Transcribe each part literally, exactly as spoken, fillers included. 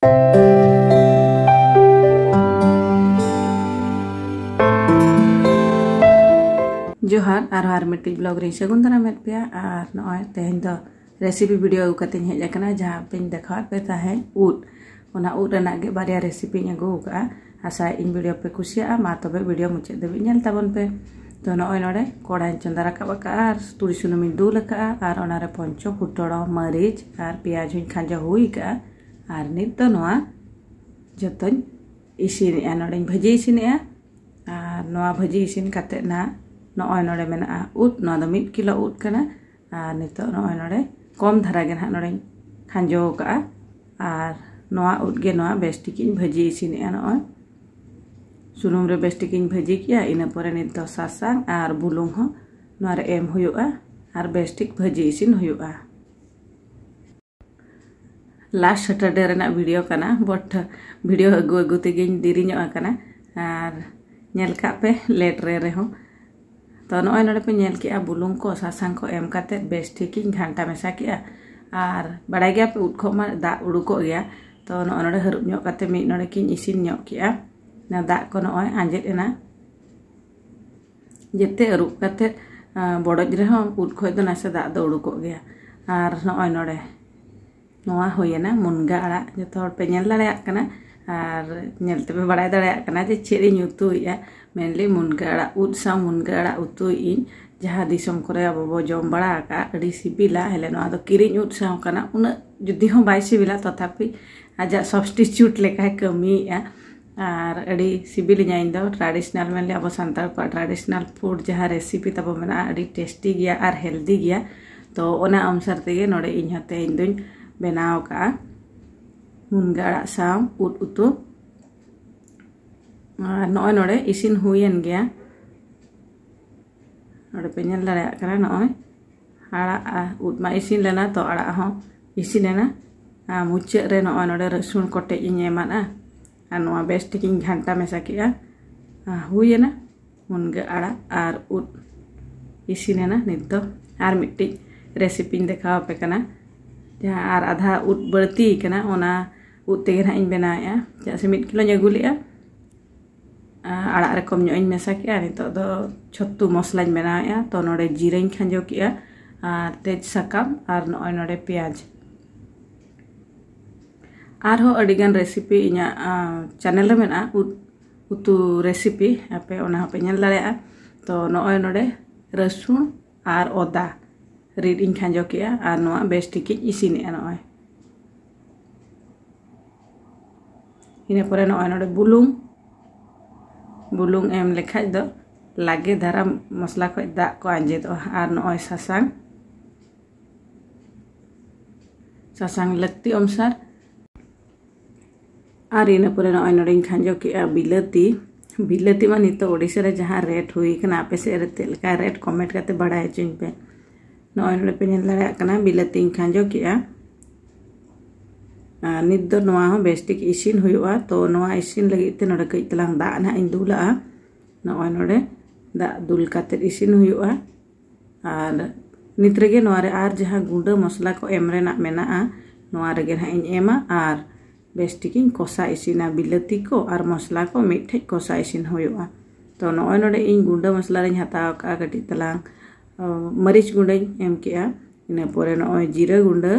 जोहार और हर मिट्टी ब्लॉग रे सगुन दारा मेट पे और नॉय तेहन दो रेसिपी वीडियो अगु कते हेज अकना जहां पे देखात पे ताहे उड ओना उड रना गे बारिया रेसिपी अगु का आशा इन वीडियो पे खुशिया मा तबे वीडियो मुचे दबि नेल ताबन पे तो नॉय नोडे कोड़ा चंदा रखा का और तुरी सुनुम दुल का और ओनारे पंचो फुटड़ो मरीच और प्याज हुई खांजा हुई का और नित तो नोआ जतन इसिन नोडे भाजी इसिन और नोआ भाजी इसिन काते ना नॉय नोडे मेना उद नोआ दो मिड किलो उद कना और नितो नॉय नोडे कम धारा गे ना नोडे खांजो का और नोआ उद गे नोआ बेस्टिकिन भाजी इसिन नॉय सुनुम रे बेस्टिकिन भाजी किया इना परे नित दो सासांग और बुलुंग हो नोआ रे एम हुयुआ और बेस्टिक भाजी इसिन हुयुआ लास्ट सैटरडे रेना वीडियो कना बट वीडियो अगु अगु तेगे देरी ᱧᱚᱜ akana और नेल का पे लेट रे रे हो तो नॉय नोडे पे नेल किया बुलुंग को सासांग को एम काते बेस्टिकिन घंटा मेसा किया और बड़ाई गया पे उद खो मा दा उडुको गया तो नॉय नोडे हरुब ᱧᱚᱜ काते मी नोडे किन इसिन ᱧᱚᱜ किया ना दा को नॉय आंजेद एना जेते अरुब काते बड़ज रे हो उद खो दो नासे दा दो उडुको गया और नॉय नोडे नोआ होयना मुनगा आड़ा जतो हर पे नेल दाड़े आकना और नेल ते पे बड़ाई दाड़े आकना जे चेरी उतुया मेनली मुनगा आड़ा उद सा मुनगा आड़ा उतुई जहाँ दिसम करे अब जम बड़ा का अड़ी सिबिला हेले नोआ दो किरिñ उद सा कना उन जुदी हो बाय सिबिला तथापि आजा सब्स्टिट्यूट लेका कमिया और अड़ी सिबिलिña इन दो ट्रेडिशनल मेनली अब सांतार को ट्रेडिशनल फूड जहाँ रेसिपी तब मेना अड़ी टेस्टी गया और हेल्दी गया तो ओना अनुसार तेगे नोडे इन हते इन दुñ बनाव का मुनगा आड़ा साव उद उतु नॉय नोडे इसिन हुयन गया नोडे पे नेल दाड़े आकना नॉय आड़ा उद मा इसिन लेना तो आड़ा हो इसिन लेना मुचे रे नॉय नोडे रसुन कोटे इन एमाना और नोआ बेस्टिकिन घंटा मेसा किया हुयना मुनगा आड़ा और उद इसिन लेना नित दो और मिट्टी रेसिपी देखाव पे कना जहाँ और आधा उद बढ़ती कना ओना उद तेगे ना इन बनाया जैसे मिड किलो अगुलिया आड़ा रे कम इन मेसा किया नितो दो छत्तू मसला बनाया तो नोडे जीरा खांजो किया और तेज साकाम और नॉय नोडे प्याज और हो अडिगान रेसिपी इना चैनल रे मेना उद उतु रेसिपी आपे ओना पे नेल दाड़ेया तो नॉय नोडे रसुन और ओदा रीड इन खांजो किया और नोआ बेस्टिकिन इसिन नॉय इना परे नॉय नोडे बुलुंग बुलुंग एम लेखा दो लागे धारा मसला को दा को आंजेद और नॉय सासांग सासांग लगती अनुसार और इन परे नॉय नोडे खांजो किया बिलाती बिलाती मा नितो ओडिसा रे जहाँ रेट हुई कना आपे से रे तेलका रेट कमेंट करते बढ़ाए चिन पे नॉय नोडे पे नेल दाड़े आकना बिलाती खांजो किया नित दो नोआ हो बेस्टिक इसिन हुयुआ तो नोआ इसिन लगी ते नोडे कई तलांग दा ना इन दुला नॉय नोडे दा दुल काते इसिन हुयुआ और नित रेगे नोआ रे आर जहाँ गुंडा मसला को एम रेना मेना नोआ रेगे ना इन एमा और बेस्टिकिन कोसा इसिना बिलाती को और मसला को मिठे कोसा इसिन हुयुआ तो नॉय नोडे इन गुंडा मसला रे हताव का कटी तलांग मरीच गुंडा एम किया इन परे नॉय जीरा गुंडा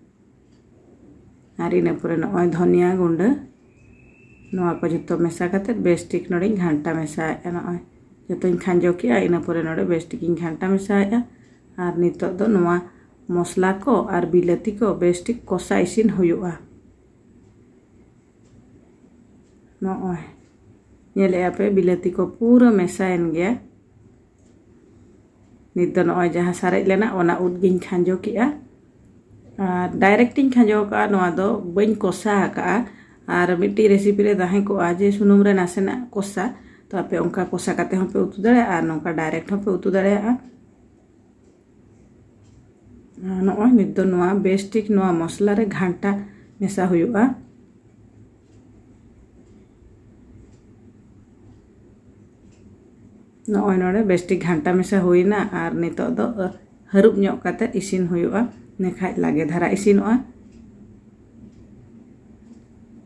और इन परे नॉय धनिया गुंडा नोआ को जतो मेसा काते बेस्टिक नोडे घंटा मेसा नॉय जतो खांजो किया इन परे नोडे बेस्टिक घंटा मेसा और नितो दो नोआ मसला को और बिलाती को बेस्टिक कोसा इसिन हुयुआ नॉय नेले पे बिलाती को पूरा मेसायन गया नित दो नॉय जहाँ सारे लेना ओना उद गिन खांजो किया डायरेक्ट इन खांजो का नोआ दो बइन कोसा का और मिट्टी रेसिपी रे दाहे को आजे सुनुम रे नासेना कोसा तो आपे उनका कोसा काते हम पे उतु दाड़े और नोका डायरेक्ट हम पे उतु दाड़े नॉय नित दो नोआ बेस्टिक नोआ मसला रे घंटा मेसा हुयुआ नॉय नोडे बेस्टिक घंटा मेसा हुईना और नितो दो हरुब ᱧᱚᱜ काते इसिन हुयुआ नेखाय लागे धारा इसिनोआ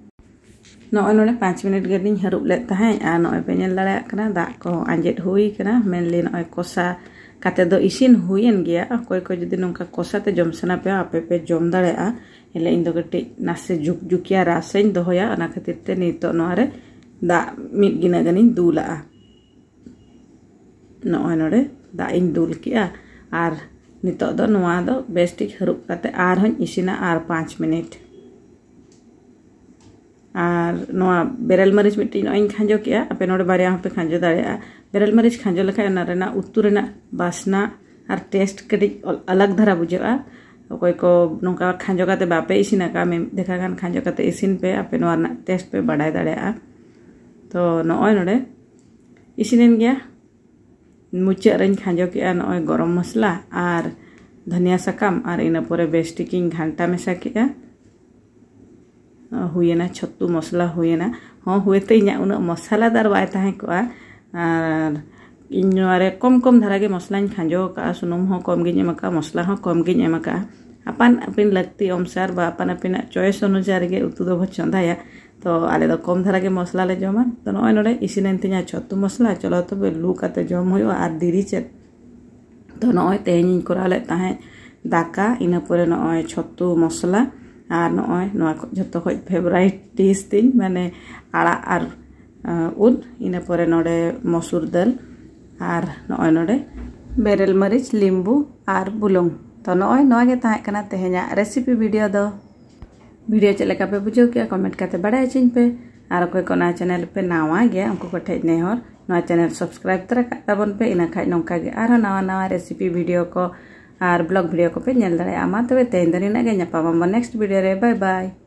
नॉय नोड़े पाँच मिनट गेलिंग हरूब लेत ताहें आ नॉय पे नेल दाड़ेयाग कना दाग को आंजेद हुई कना मेनली नॉय कोसा काते दो इसिन हुईन गया कोई कोई जुदी नोंका कोसाते जम सना पे आपे पे जम दाड़ेया एले इन दो कटी नासे जुक जुकिया रासें दोहोया अना खातिर ते नितो नोरे दाग मिद गिना गानिं दूला नॉय नोड़े दाग इन दूल किया आर नितो दो नोआ दो बेस्टिक हरूब काते आर हन इसिना आर पाँच मिनट और नोआ बेरल मरीच मिट्टी नोइन खांजो किया आपे नोड़े बारिया पे खांजो दाड़ेया बेरल मरीच खांजो लेखा ना रेना उतु रेना बासना और टेस्ट कटी अलग धरा बुझेगा कोई को नोका खांजो काते बापे इसिना का मे देखा गान खांजो काते इसिन पे आपे नोआ ना टेस्ट पे बाड़ाय दाड़ेया तो नोय नोड़े इसिनेन गया मुचाद रेन खांजो किया नोय गरम मसला और धनिया साकाम और इना पोरे बेस्टिकिंग घंटा मेसा किया हुएना छत्तू मसला हुएना हाँ हुए तो इना उना मसालादार बाय ताहें को और इन नोरे कम कम धारा के मसला खांजो का सुनुम हो कम गिन एमका मसला हो कम गिन एमका अपन अपन लगती अनुसार बा अपन अपन चॉइस अनुसार के उतु दो चंदाया तो आले दो कम धारा के मसला ले जमा तो नोय नोड़े इसिनेन तिना छत्तू मसला चलो तो लू काते जम होयो और दिरी चेत तो नोय तेहें कोरा ले ताहें दाका इना पोरे नोय छत्तू मसला और नोय नोआ जतो खय फेवरेट डिश तीन माने आड़ा और उद इना पोरे नोड़े मसूर दाल और नोय नोड़े बेरल मरीच लिंबू और बुलुंग तो नोय नोआ गे ताहें कना तेहेंया रेसिपी वीडियो दो वीडियो चले का पे बुझो किया कमेंट करते बड़ाय चिन पे और कोई को ना चैनल पे नावा गया उनको को ठेज नेहर नोआ चैनल सब्सक्राइब तरा ताबन पे इना खाय नोंका गे आरो नवा नवा रेसिपी वीडियो को और ब्लॉग वीडियो को पे नेल दाड़ेया मा तबे तेहें दो निना गे ᱧᱟᱯᱟᱢ ᱟᱵᱚᱱ नेक्स्ट वीडियो रे बाय बाय।